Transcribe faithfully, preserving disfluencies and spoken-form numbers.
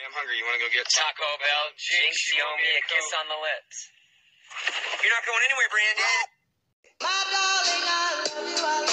I'm hungry. You want to go get Taco Bell? Jinx, you owe me a kiss on the lips. You're not going anywhere, Brandon. My darling, I love you. I